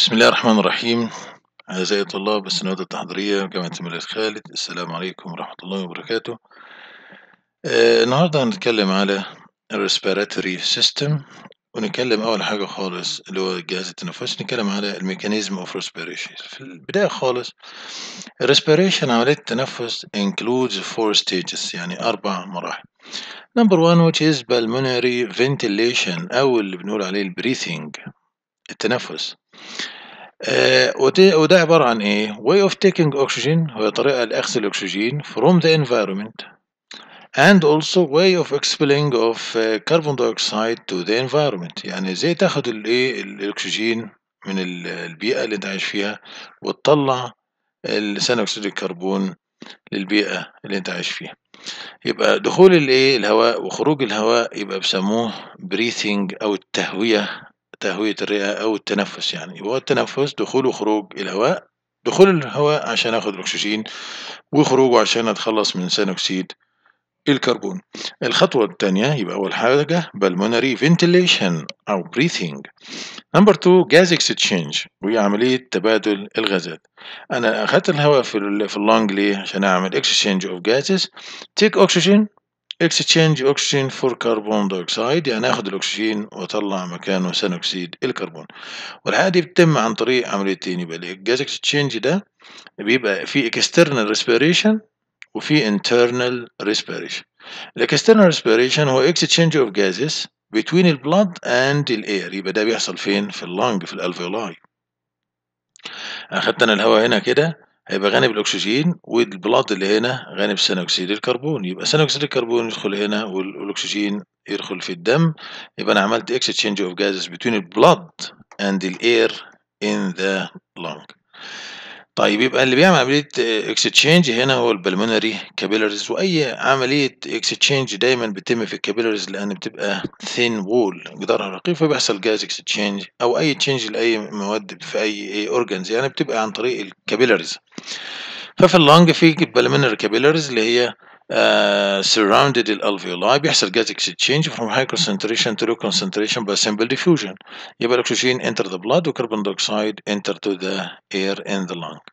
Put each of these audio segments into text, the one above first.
بسم الله الرحمن الرحيم. أعزائي طلاب السنوات التحضيرية جامعة الملك خالد، السلام عليكم ورحمة الله وبركاته. النهاردة هنتكلم على الريسبيراتوري سيستم، ونتكلم أول حاجة خالص اللي هو الجهاز التنفسي. نتكلم على الميكانيزم اوف respiration. في البداية خالص الريسبيريشن عملية التنفس includes 4 stages، يعني 4 مراحل. Number 1 which is pulmonary ventilation، أو اللي بنقول عليه البريثنج، التنفس. وده عبارة عن إيه؟ way of taking oxygen، هو طريقة لأخذ الأكسجين from the environment and also way of expelling of carbon dioxide to the environment. يعني إزاي تاخد الأكسجين من البيئة اللي أنت عايش فيها وتطلع ثاني أكسيد الكربون للبيئة اللي أنت عايش فيها. يبقى دخول الهواء وخروج الهواء يبقى بيسموه breathing أو تهوية الرئة أو التنفس. يعني هو التنفس دخول وخروج الهواء، دخول الهواء عشان آخد الأكسجين، وخروجه عشان أتخلص من ثاني أكسيد الكربون. الخطوة التانية يبقى أول حاجة pulmonary ventilation أو breathing. Number 2 gas exchange، وهي عملية تبادل الغازات. أنا أخدت الهواء في اللونج ليه؟ عشان أعمل exchange of gases. take oxygen exchange oxygen for carbon dioxide، يعني آخد الأكسجين وأطلع مكانه ثاني أكسيد الكربون. والحاجة دي بتتم عن طريق عمليتين. يبقى الجاز اكسشينج ده بيبقى في external respiration وفي internal respiration. الاكسترنال respiration هو exchange of gases between the blood and the air. يبقى ده بيحصل فين؟ في اللنج، في الالفيولاي. أخدت أنا الهواء هنا كده هيبقى غني بالأكسجين، والبلاد اللي هنا غني بثاني أكسيد الكربون. يبقى ثاني أكسيد الكربون يدخل هنا والأكسجين يدخل في الدم. يبقى أنا عملت exchange of gases between the blood and the air in the lung. طيب يبقى اللي بيعمل عملية exchange هنا هو البلمونري كابيلاريز. وأي عملية exchange دايما بتتم في الكابيلاريز لأن بتبقى thin wall، جدارها رقيق، فبيحصل جاز exchange أو أي change لأي مواد في أي organs، يعني بتبقى عن طريق الكابيلاريز. ففي اللنج في بالمونري كابيلاريز اللي هي surrounded الالفيولاي، بيحصل جاز exchange from high concentration to low concentration by simple diffusion. يبقى الأكسجين enter the blood وكربون دايوكسيد enter to the air in the lung.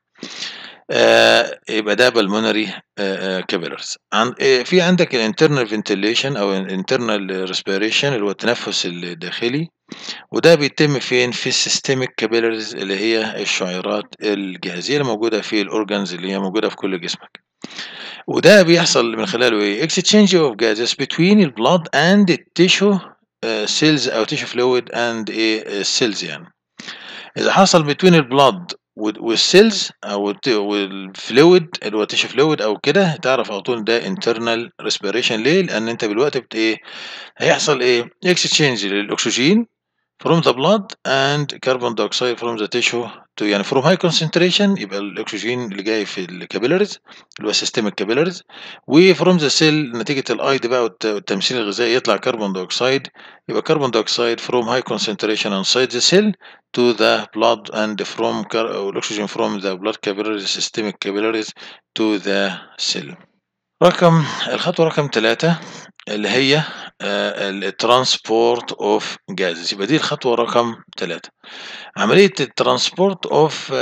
يبقى ده بالمونري كابيلاريز. في عندك الانترنال فنتيليشن او الانترنال ريسبيريشن اللي هو التنفس الداخلي، وده بيتم فين؟ في السيستميك كابيلاريز اللي هي الشعيرات الجهازيه اللي موجوده في الاورجانز اللي هي موجوده في كل جسمك. وده بيحصل من خلاله ايه؟ exchange of gases between the blood and the tissue cells او tissue fluid and cells. يعني إذا حصل between البلاد والسيلز أو والفلويد اللي هو تيشو فلويد أو كده، تعرف على طول ده internal respiration. ليه؟ لأن أنت بالوقت هيحصل إيه؟ exchange للأكسجين from the blood and carbon dioxide from the tissue to، يعني from high concentration يبقى الأكسجين اللي جاي في الكابيلاريز اللي هو systemic capillaries، و from the cell نتيجة الأيض بقى والتمثيل الغذائي يطلع كربون دايوكسيد. يبقى كربون دايوكسيد from high concentration inside the cell to the blood and from oxygen from the blood capillaries systemic capillaries to the cell. الخطوة رقم 3 اللي هي الترانسبورت اوف جازز. يبقى دي الخطوة رقم 3، عملية الترانسبورت اوف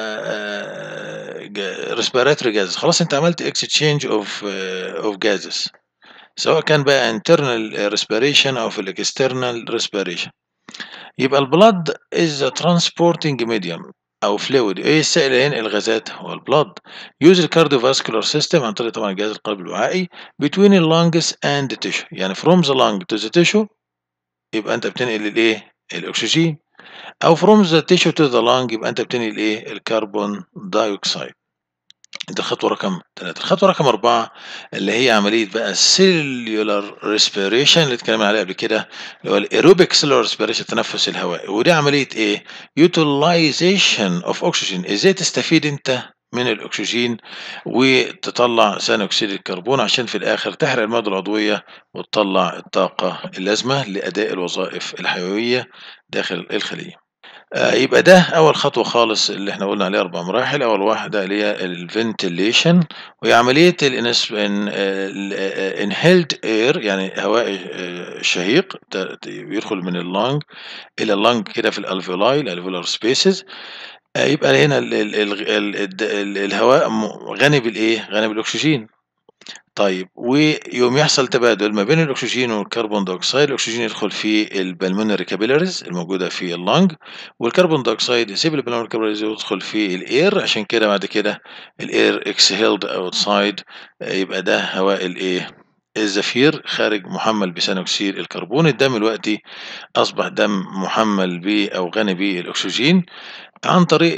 ريسبيراتوري جازز. خلاص انت عملت اكسشينج اوف جازز، سواء كان بقى internal respiration او في الاكسترنال respiration. يبقى البلد is a transporting medium او فلويد. ايه السائل اللي ينقل الغازات؟ هو البلد. يوز الكارديوفاسكولار سيستم عن طريق طبعا جهاز القلب الوعائي between the lungs and the tissue، يعني from the lung to the tissue يبقى انت بتنقل الاكسجين، او from the tissue to the lung يبقى انت بتنقل الكربون دايوكسيد. دي الخطوة رقم 3. الخطوة رقم 4 اللي هي عملية بقى cellular respiration اللي اتكلمنا عليها قبل كده، اللي هو الايروبيك cellular respiration، التنفس الهوائي. ودي عملية ايه؟ utilization of oxygen، ازاي تستفيد انت من الاكسجين وتطلع ثاني اكسيد الكربون عشان في الاخر تحرق المواد العضوية وتطلع الطاقة اللازمة لأداء الوظائف الحيوية داخل الخلية. يبقى ده أول خطوة خالص اللي إحنا قُلنا عليها 4 مراحل. أول واحدة اللي هي الventilation وهي عملية الإنس إن inhaled air يعني هواء شهيق بيدخل من الlung إلى الlung كده في الalveolar spaces. يبقى هنا ال ال الغ ال الد ال الهواء غني بالإيه، غني بالأكسجين. طيب ويقوم يحصل تبادل ما بين الأكسجين والكربون دايوكسيد، الأكسجين يدخل في الpulmonary capillaries الموجودة في الlung والكربون دايوكسيد يسيب الpulmonary capillaries ويدخل في الair، عشان كده بعد كده الair exhaled outside. يبقى ده هواء الإيه، الزفير خارج مُحمّل بثاني أكسيد الكربون. الدم دلوقتي أصبح دم مُحمّل أو غني بالأكسجين عن طريق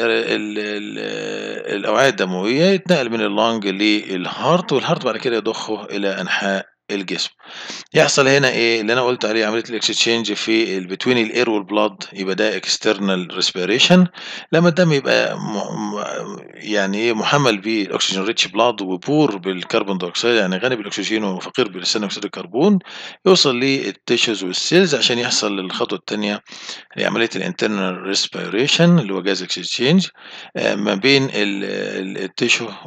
ال الأوعية الدموية، يتنقل من الlung للheart والheart بعد كده يضخه إلى أنحاء الجسم. يحصل هنا إيه، اللي أنا قُلت عليه عملية الexchange في between الair والblood، يبقى ده external respiration. لمّا الدم يبقى م م يعني إيه، مُحمّل بالoxygen rich blood وpoor بالكربون دايوكسيد، يعني غني بالأكسجين وفقير بثاني أكسيد الكربون، يوصل للtissues والcells عشان يحصل الخطوة التانية هي عملية الinternal respiration اللي هو gas exchange ما بين الtissue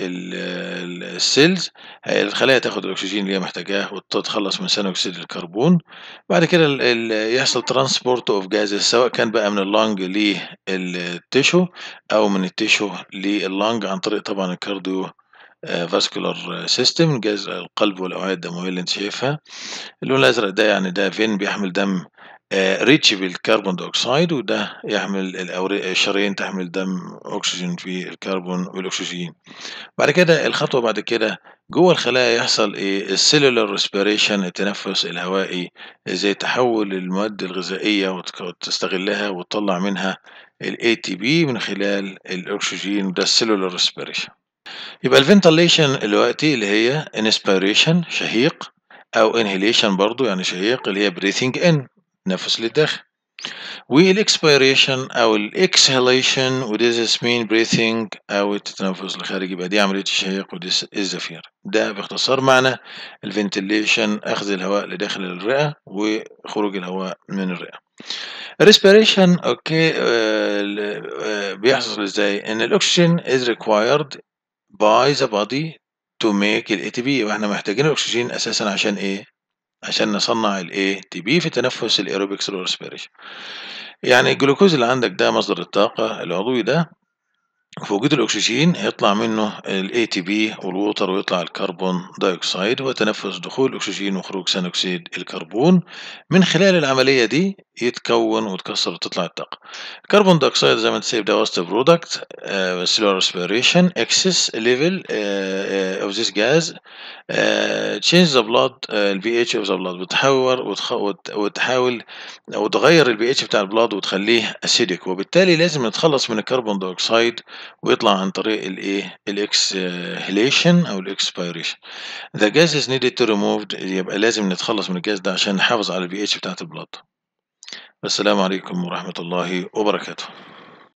الcells. الخلايا تاخد الأكسجين اللي هي محتاجاه وتتخلّص من ثاني أكسيد الكربون. بعد كده يحصل transport of gases سواء كان بقى من الlung للtissue أو من الtissue للlung عن طريق طبعًا الcardio vascular system جهاز القلب والأوعية الدموية اللي أنت شايفها. اللون الأزرق ده يعني ده vein بيحمل دم rich بالكربون دايوكسيد، وده يحمل الشرايين تحمل دم أكسجين في الكربون والأكسجين. بعد كده الخطوة بعد كده جوّه الخلايا يحصل إيه الcellular respiration التنفس الهوائي، زي تحوّل المواد الغذائية وتستغلها وتطلّع منها الATP من خلال الأكسجين، ده الcellular respiration. يبقى الventilation دلوقتي اللي هي inspiration شهيق أو inhalation برضه يعني شهيق اللي هي breathing in تنفس للداخل، والexpiration أو الexhalation وده mean breathing out التنفس للخارج. يبقى دي عملية الشهيق ودي الزفير. ده باختصار معنى الventilation أخذ الهواء لداخل الرئة وخروج الهواء من الرئة. الrespiration أوكي بيحصل إزاي؟ إن الأكسجين is required by the body to make الATP. وإحنا محتاجين الأكسجين أساسًا عشان إيه؟ عشان نصنّع الATP في تنفس الaerobic slow respiration. يعني الجلوكوز اللي عندك ده مصدر الطاقة العضوي ده، في وجود الأكسجين هيطلع منه الATP والwater ويطلع الكربون دايوكسيد، هو تنفس دخول الأكسجين وخروج ثاني أكسيد الكربون. من خلال العملية دي يتكوّن ويتكسّر وتطلع الطاقة. الكربون دايوكسيد زي ما أنت شايف ده waste product cellular respiration excess level of this gas change the blood الpH of the blood بتحوّر وتحاول أو تغيّر الpH بتاع البلاد وتخلّيه acidic، وبالتالي لازم نتخلّص من الكربون دايوكسيد ويطلع عن طريق الإيه الexhalation أو الexpiration. The gas is needed to removed يبقى لازم نتخلّص من الجاز ده عشان نحافظ على الpH بتاعة البلاد. والسلام عليكم ورحمة الله وبركاته.